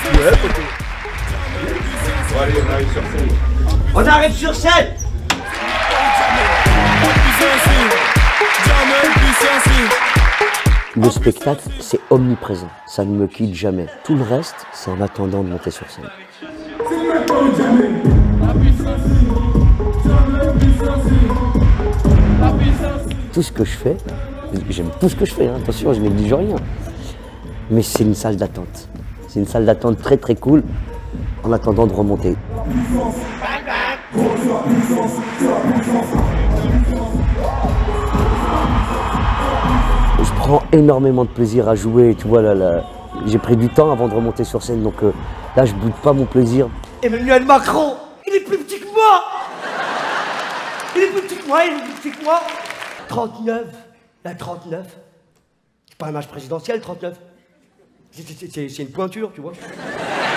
Ouais, poteau. Bon, allez, on arrive sur scène. On arrive sur scène. Le spectacle, c'est omniprésent, ça ne me quitte jamais. Tout le reste, c'est en attendant de monter sur scène. Tout ce que je fais, j'aime tout ce que je fais, hein, attention, je néglige rien. Mais c'est une salle d'attente. C'est une salle d'attente très très cool, en attendant de remonter. Je prends énormément de plaisir à jouer, tu vois, là, j'ai pris du temps avant de remonter sur scène, donc là je boude pas mon plaisir. Emmanuel Macron, il est plus petit que moi. Il est plus petit que moi, il est plus petit que moi. 39, la 39. C'est pas un match présidentiel, 39. C'est une pointure, tu vois.